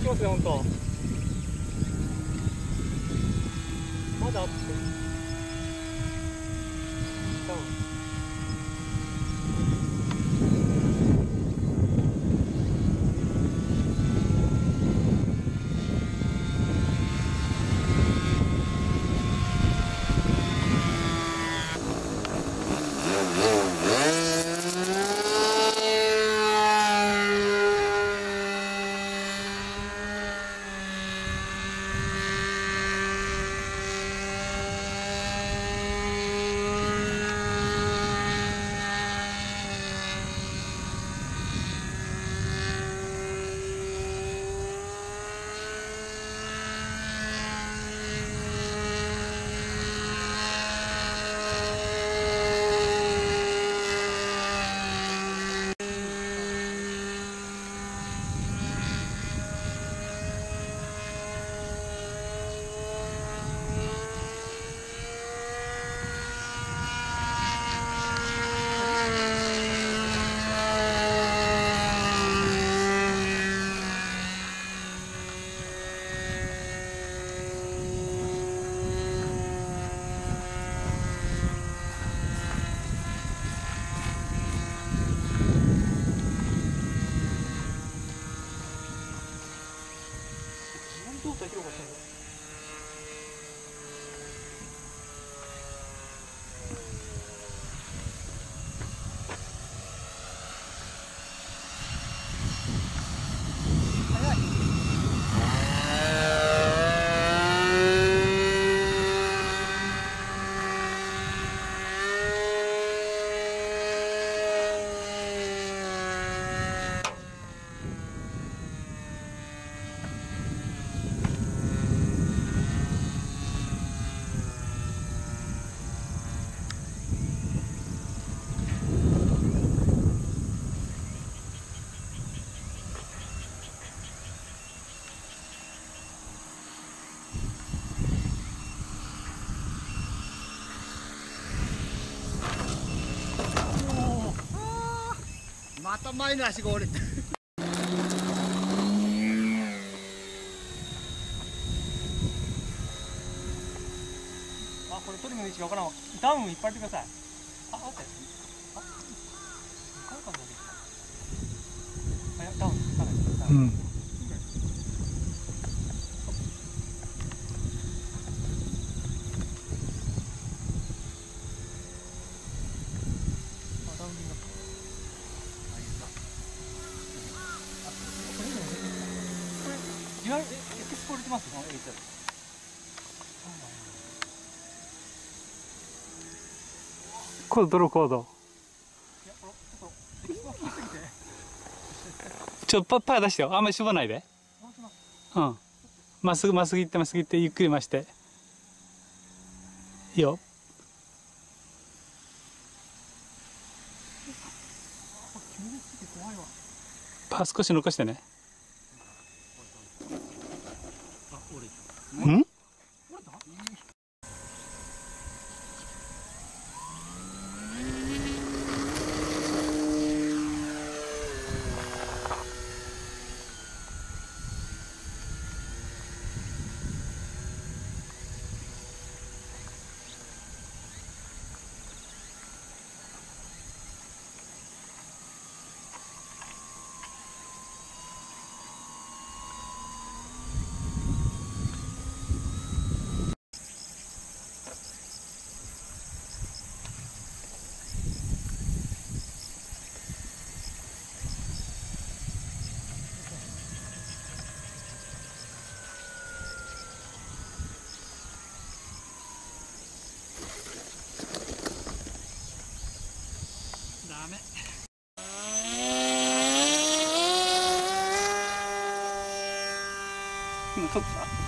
きますね、本当。まだあって。多分。どうした広がったんだ。早い。また前の足が折れた。あ、これトリムの位置が分からんわ。ダウンいっぱい入れてください。あ、オッケー。あ、2回間だけですか。あ、いや、ダウンいかないです。うん。あ、ダウンになった。デュアルエクスポ入れてます。あ、入れてる。 コードドローコード。 いや、これちょっとエクスポ効きすぎて。 パー出してよ。あんまりしぼないで。うん。まっすぐまっすぐ行ってまっすぐ行ってゆっくり回して。いいよ。パー少し残してね。うん？ ダメ。 今撮った？